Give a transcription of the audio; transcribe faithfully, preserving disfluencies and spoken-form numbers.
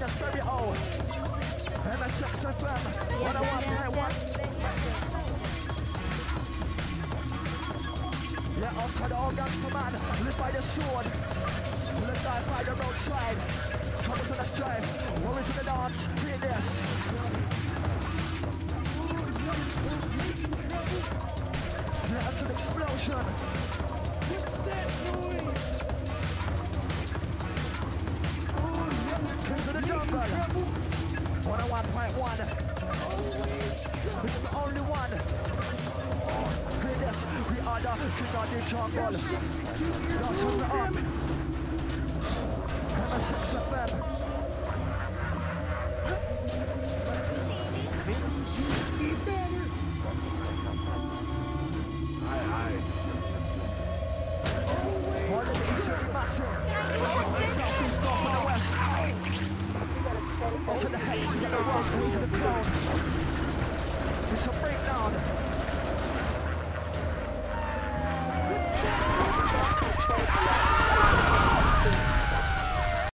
the stereo. M S X F M, one oh one point one. Yeah, outside all gangster man, live by the sword. Live die by the roadside. Trouble to the strife, worry to the dance, hear this. Yeah, it's an explosion. Into the jungle. one oh one point one. This is the only one. Hear this, we are the king of the jungle. Now turn it up. M S X F M. Aye, aye. Holiday City massive. Southeast, north and the west. Out to the hex, we get the rocks, we to the crown. It's a breakdown.